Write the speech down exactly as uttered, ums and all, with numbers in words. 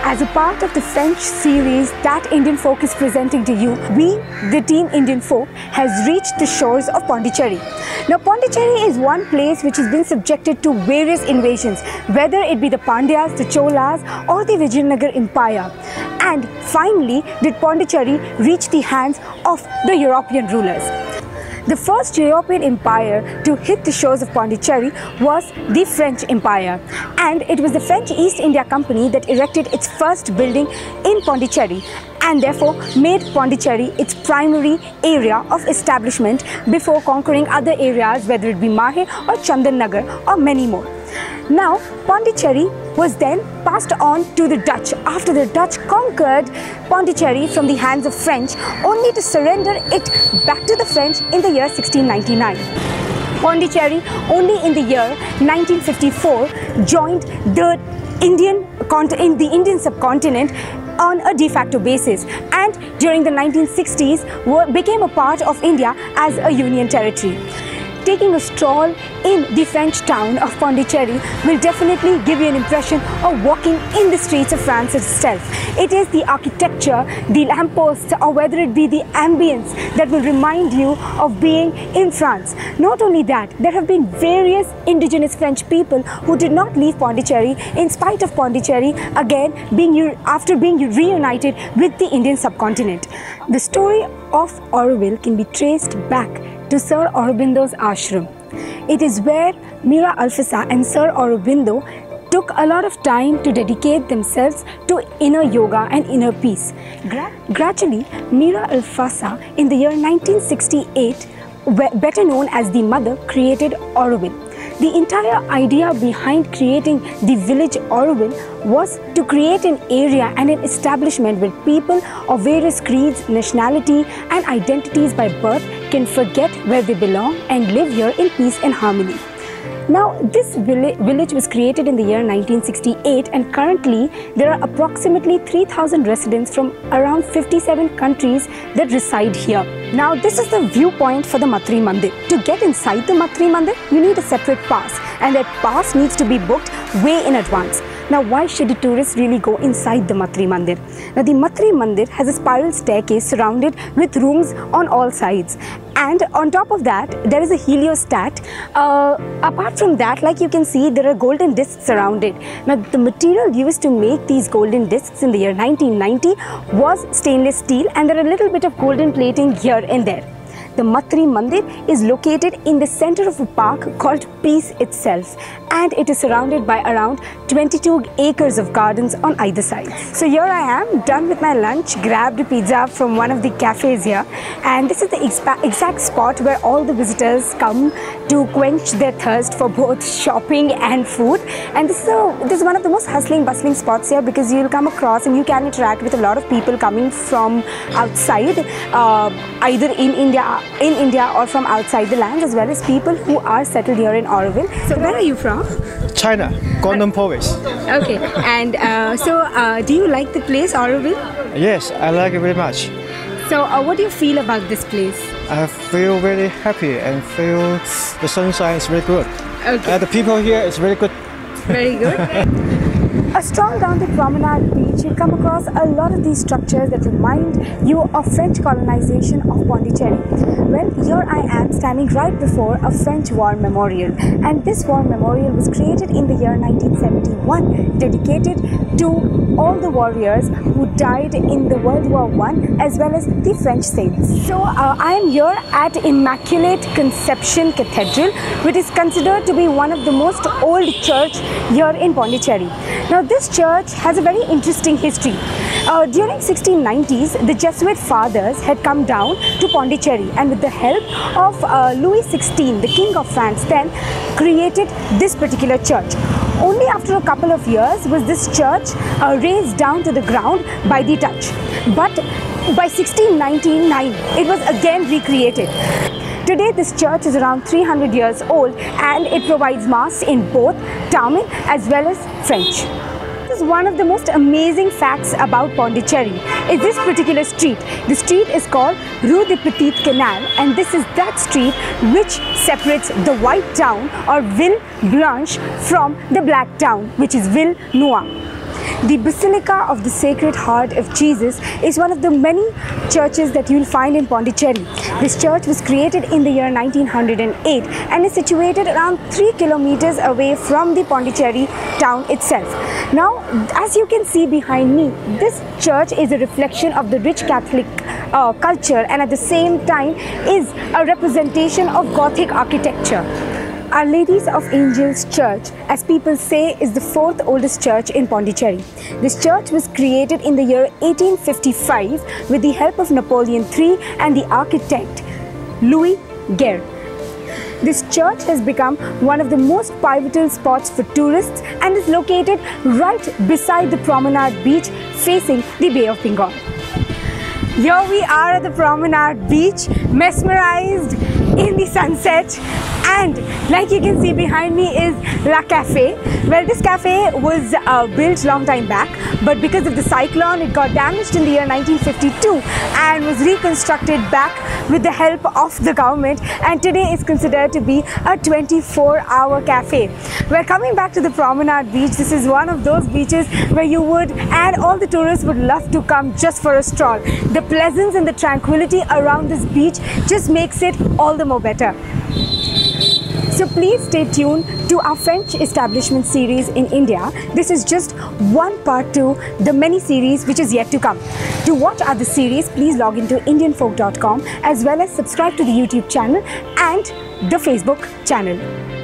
As a part of the French series that Indian Folk is presenting to you, we, the team Indian Folk, has reached the shores of Pondicherry. Now, Pondicherry is one place which has been subjected to various invasions, whether it be the Pandyas, the Cholas, or the Vijayanagar Empire. And finally, did Pondicherry reach the hands of the European rulers. The first European empire to hit the shores of Pondicherry was the French Empire, and it was the French East India Company that erected its first building in Pondicherry and therefore made Pondicherry its primary area of establishment before conquering other areas, whether it be Mahe or Chandannagar or many more. Now, Pondicherry was then passed on to the Dutch after the Dutch conquered Pondicherry from the hands of French, only to surrender it back to the French in the year sixteen ninety-nine. Pondicherry, only in the year nineteen fifty-four, joined the Indian, in the Indian subcontinent on a de facto basis, and during the nineteen sixties became a part of India as a union territory. Taking a stroll in the French town of Pondicherry will definitely give you an impression of walking in the streets of France itself. It is the architecture, the lampposts, or whether it be the ambience that will remind you of being in France. Not only that, there have been various indigenous French people who did not leave Pondicherry in spite of Pondicherry again being after being reunited with the Indian subcontinent. The story of Auroville can be traced back to Sir Aurobindo's ashram. It is where Mira Alfassa and Sir Aurobindo took a lot of time to dedicate themselves to inner yoga and inner peace. Gra gradually, Mira Alfassa in the year nineteen sixty-eight, better known as the mother, created Auroville. The entire idea behind creating the village Auroville was to create an area and an establishment where people of various creeds, nationality and identities by birth can forget where they belong and live here in peace and harmony. Now, this village was created in the year nineteen sixty-eight, and currently there are approximately three thousand residents from around fifty-seven countries that reside here. Now, this is the viewpoint for the Matri Mandir. To get inside the Matri Mandir, you need a separate pass, and that pass needs to be booked way in advance. Now, why should a tourist really go inside the Matri Mandir? Now, the Matri Mandir has a spiral staircase surrounded with rooms on all sides. And on top of that, there is a heliostat. Uh, apart from that, like you can see, there are golden discs around it. Now, the material used to make these golden discs in the year nineteen ninety was stainless steel, and there are a little bit of golden plating here and there. The Matri Mandir is located in the center of a park called Peace itself, and it is surrounded by around twenty-two acres of gardens on either side. So here I am, done with my lunch, grabbed a pizza from one of the cafes here, and this is the exact spot where all the visitors come to quench their thirst for both shopping and food. And this is, a, this is one of the most hustling, bustling spots here, because you'll come across and you can interact with a lot of people coming from outside, uh, either in India, in India or from outside the lands, as well as people who are settled here in Auroville. So where are you from? China, Guangdong province. Okay, and uh, so uh, do you like the place, Auroville? Yes, I like it very much. So uh, what do you feel about this place? I feel very happy and feel the sunshine is very good. Okay. Uh, the people here is very good. Very good. A stroll down the promenade beach, you come across a lot of these structures that remind you of French colonization of Pondicherry. Well, here I am standing right before a French war memorial, and this war memorial was created in the year nineteen seventy-one, dedicated to all the warriors who died in the World War One as well as the French saints. So uh, I am here at Immaculate Conception Cathedral, which is considered to be one of the most old church here in Pondicherry. Now, this church has a very interesting history. Uh, during sixteen nineties, the Jesuit fathers had come down to Pondicherry, and with the help of uh, Louis the sixteenth, the King of France, then created this particular church. Only after a couple of years was this church uh, razed down to the ground by the Dutch. But by sixteen ninety-nine, it was again recreated. Today, this church is around three hundred years old, and it provides mass in both Tamil as well as French. This is one of the most amazing facts about Pondicherry is this particular street. The street is called Rue de Petite Canal, and this is that street which separates the white town or Ville Blanche from the black town, which is Ville Noire. The Basilica of the Sacred Heart of Jesus is one of the many churches that you'll find in Pondicherry. This church was created in the year nineteen oh eight and is situated around three kilometers away from the Pondicherry town itself. Now, as you can see behind me, this church is a reflection of the rich Catholic uh, culture and at the same time is a representation of Gothic architecture. Our Ladies of Angels Church, as people say, is the fourth oldest church in Pondicherry. This church was created in the year eighteen fifty-five with the help of Napoleon the third and the architect Louis Guerre. This church has become one of the most pivotal spots for tourists and is located right beside the Promenade Beach facing the Bay of Bengal. Here we are at the Promenade Beach, mesmerized in the sunset, and like you can see behind me is La Cafe. Well, this cafe was uh, built long time back, but because of the cyclone it got damaged in the year nineteen fifty-two and was reconstructed back with the help of the government, and today is considered to be a twenty-four hour cafe. We're coming back to the Promenade Beach. This is one of those beaches where you would and all the tourists would love to come just for a stroll. The pleasance and the tranquility around this beach just makes it all the more better. So please stay tuned to our French establishment series in India. This is just one part to the many series which is yet to come. To watch other series, please log into indian folk dot com as well as subscribe to the YouTube channel and the Facebook channel.